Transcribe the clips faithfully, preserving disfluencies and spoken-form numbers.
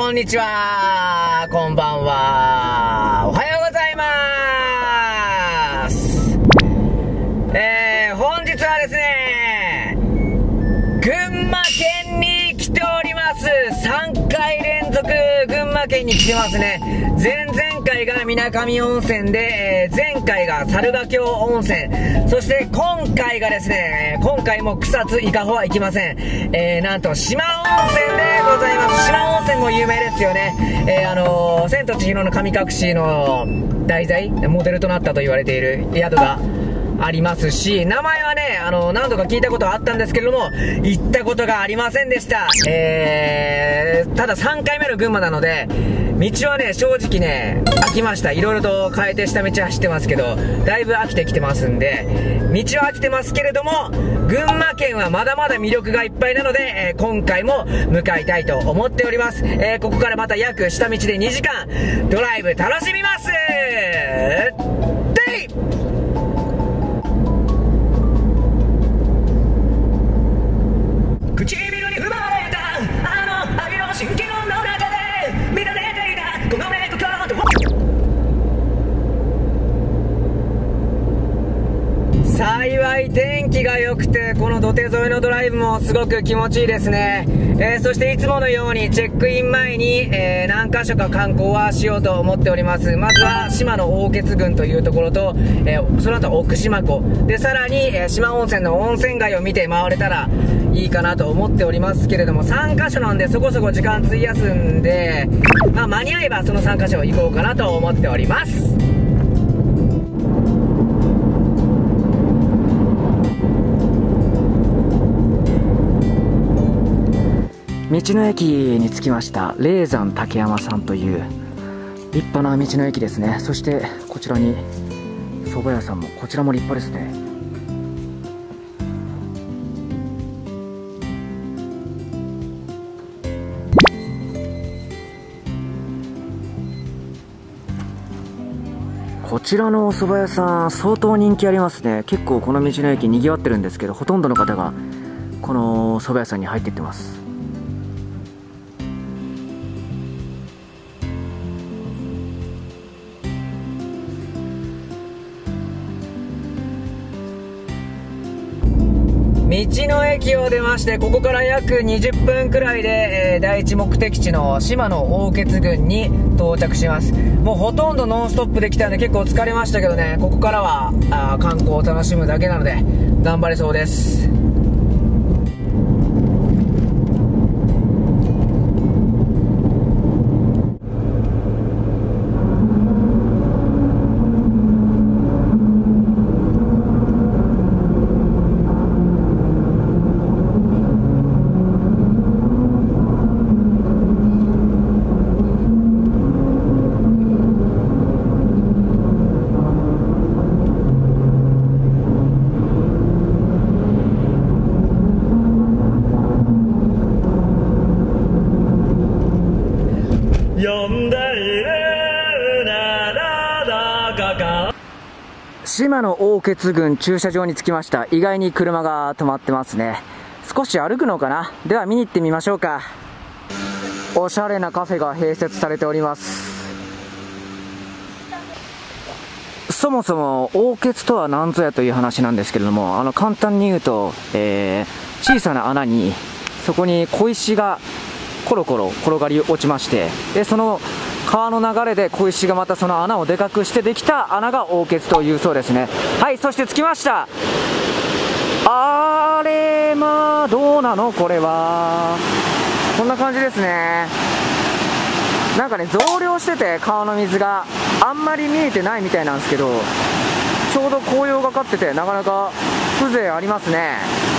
こんにちは、こんばんは、おはようございます。えー、本日はですね、群馬県に来ております。さんかい連続群馬県に来てますね。前々回が水上温泉で、えー、前回が猿ヶ京温泉、そして今回がですね、今回も草津伊香保は行きません。えー、なんと四万温泉でございます。四万温泉も有名ですよね。えー、あのー、千と千尋の神隠しの題材、モデルとなったと言われている宿がありますし、名前はね、あの、何度か聞いたことはあったんですけれども、行ったことがありませんでした。えー、たださんかいめの群馬なので、道はね、正直ね、飽きました。いろいろと変えて下道走ってますけど、だいぶ飽きてきてますんで、道は飽きてますけれども、群馬県はまだまだ魅力がいっぱいなので、えー、今回も向かいたいと思っております。えー、ここからまた約下道でにじかん、ドライブ楽しみます。でい唇に奪われたあの愛の蜃気楼の中で乱れていたこのメイクコード。幸い天気が良くて、この土手沿いのドライブもすごく気持ちいいですね。えー、そしていつものようにチェックイン前に、えー、何か所か観光はしようと思っております。まずは島の大穴郡というところと、えー、その後奥島湖で、さらに、えー、四万温泉の温泉街を見て回れたらいいかなと思っておりますけれども、さんかしょなんでそこそこ時間費やすんで、まあ、間に合えばそのさんかしょ行こうかなと思っております。道の駅に着きました。霊山竹山さんという立派な道の駅ですね。そしてこちらに蕎麦屋さんも、こちらも立派ですね。こちらのお蕎麦屋さん相当人気ありますね。結構この道の駅にぎわってるんですけど、ほとんどの方がこの蕎麦屋さんに入っていってます。道の駅を出まして、ここから約にじゅっぷんくらいで、えー、第一目的地の島の大穴郡に到着します。もうほとんどノンストップできたんで結構疲れましたけどね、ここからはあ観光を楽しむだけなので頑張れそうです。島の大穴郡駐車場に着きました。意外に車が止まってますね。少し歩くのかな。では見に行ってみましょうか。おしゃれなカフェが併設されております。そもそも大穴とは何ぞやという話なんですけれども、あの簡単に言うと、えー、小さな穴にそこに小石がコロコロ転がり落ちまして、でその川の流れで小石がまたその穴をでかくしてできた穴が大穴というそうですね。はい、そして着きました。あれまあどうなのこれは。こんな感じですね。なんかね、増量してて川の水があんまり見えてないみたいなんですけど、ちょうど紅葉がかっててなかなか風情ありますね。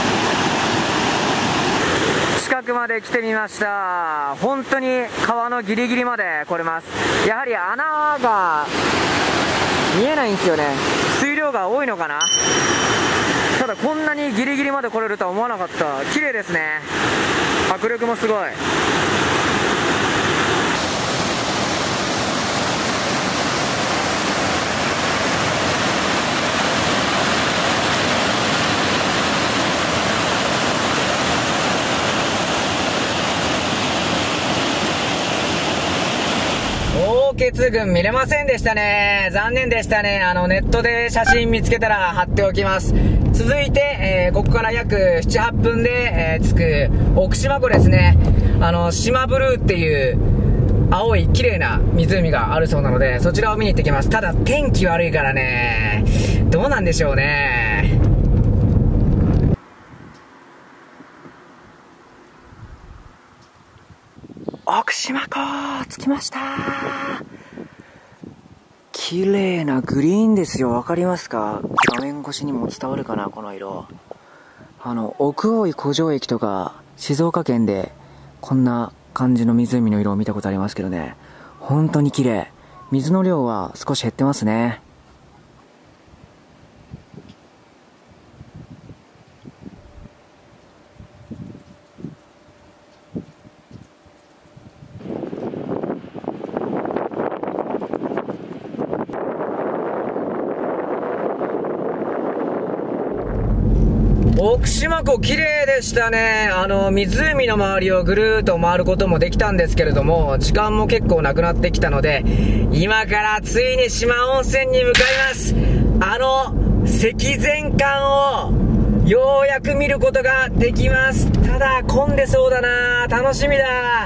近くまで来てみました。本当に川のギリギリまで来れます。やはり穴が見えないんですよね。水量が多いのかな。ただこんなにギリギリまで来れるとは思わなかった。綺麗ですね。迫力もすごい。 月群見れませんでしたね。残念でしたね。あの、ネットで写真見つけたら貼っておきます。続いて、えー、ここから約なな、はっぷんで、えー、着く奥四万湖ですね。あの、島ブルーっていう青い綺麗な湖があるそうなので、そちらを見に行ってきます。ただ天気悪いからね、どうなんでしょうね。奥四万湖着きました。綺麗なグリーンですよ。わかりますか？画面越しにも伝わるかな、この色。あの、奥大井湖上駅とか静岡県でこんな感じの湖の色を見たことありますけどね、本当に綺麗。水の量は少し減ってますね。奥四万湖綺麗でしたね。あの、湖の周りをぐるーっと回ることもできたんですけれども、時間も結構なくなってきたので、今からついに四万温泉に向かいます。あの、積善館をようやく見ることができます。ただ、混んでそうだな。楽しみだ。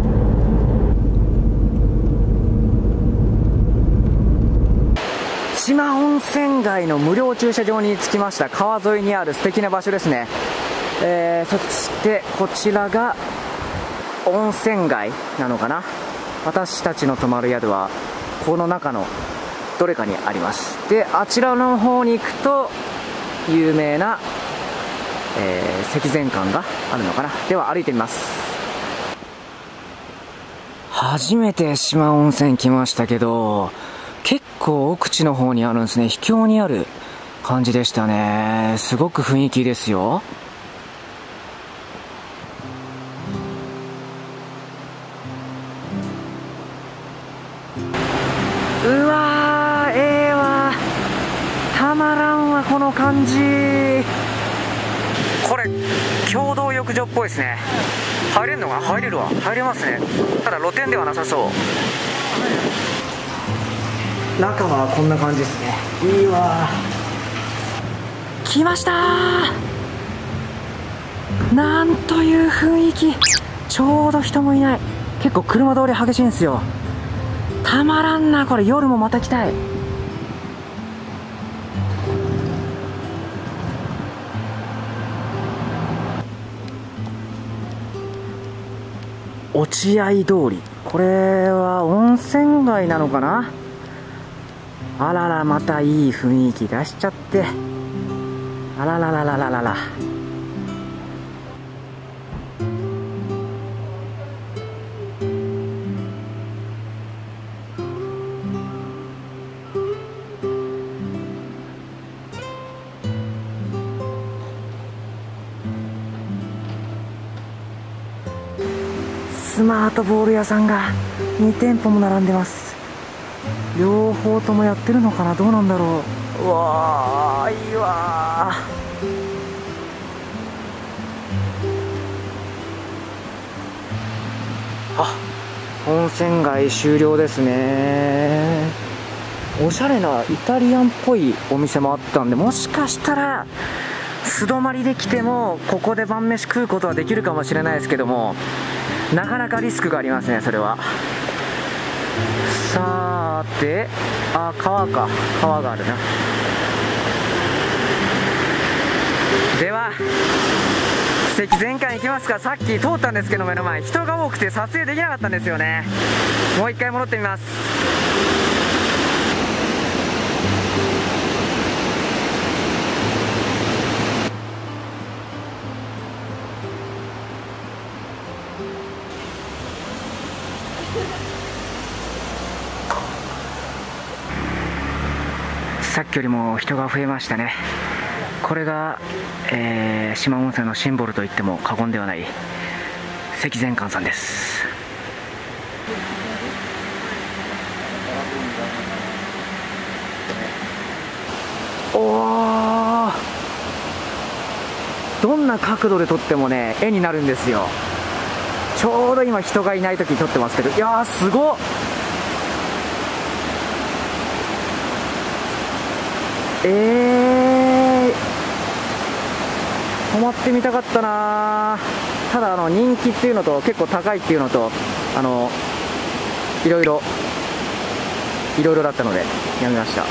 四万温泉街の無料駐車場に着きました。川沿いにある素敵な場所ですね。えー、そしてこちらが温泉街なのかな。私たちの泊まる宿はこの中のどれかにあります。で、あちらの方に行くと有名な、えー、積善館があるのかな。では歩いてみます。初めて四万温泉来ましたけど、結構奥地の方にあるんですね。秘境にある感じでしたね。すごく雰囲気いいですよ。うわー、ええわ、たまらんわこの感じ。これ共同浴場っぽいですね。入れるのかな。入れるわ。入れますね。ただ露天ではなさそう。中はこんな感じですね。いいわ。来ましたー。なんという雰囲気。ちょうど人もいない。結構車通り激しいんですよ。たまらんな。これ夜もまた来たい。落合通り。これは温泉街なのかな。あらら、またいい雰囲気出しちゃって。あららららららら。スマートボール屋さんがに店舗も並んでます。両方ともやってるのかな。どうなんだろう。うわー、いいわー。あ、温泉街終了ですね。おしゃれなイタリアンっぽいお店もあったんで、もしかしたら素泊まりで来てもここで晩飯食うことはできるかもしれないですけども、なかなかリスクがありますね、それは。さて、あ、川か。川があるな。では積善館行きますか。さっき通ったんですけど、目の前人が多くて撮影できなかったんですよね。もう一回戻ってみます。さっきよりも人が増えましたね。これが、えー、四万温泉のシンボルといっても過言ではない積善館さんです。おー、どんな角度で撮ってもね、絵になるんですよ。ちょうど今人がいない時に撮ってますけど、いやーすごっ。 えー、泊まってみたかったな。ただあの人気っていうのと結構高いっていうのとあのいろいろいろいろだったのでやめました。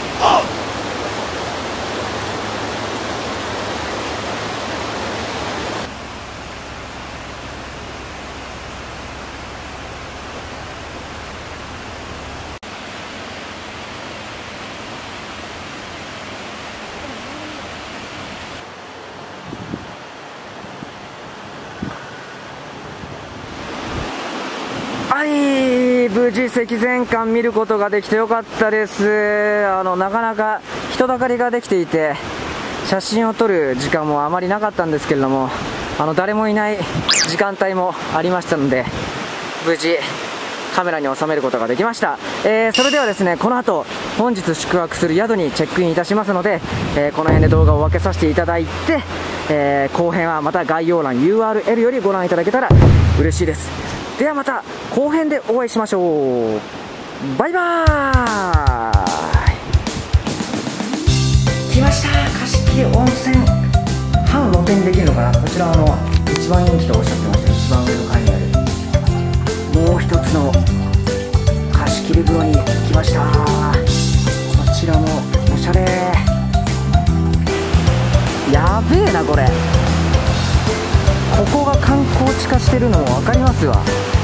はい、無事積善館見ることができてよかったです。あのなかなか人だかりができていて写真を撮る時間もあまりなかったんですけれども、あの誰もいない時間帯もありましたので無事カメラに収めることができました。えー、それではですね、この後本日宿泊する宿にチェックインいたしますので、えー、この辺で動画を分けさせていただいて、えー、後編はまた概要欄 ユーアールエル よりご覧いただけたら嬉しいです。ではまた後編でお会いしましょう。バイバーイ。来ました、貸切温泉。半露天できるのかな。こちらの一番人気とおっしゃってました。一番上の階にあるもう一つの貸切風呂に来ました。こちらもおしゃれ。やべえなこれ。ここが観光地化してるのも分かりますわ。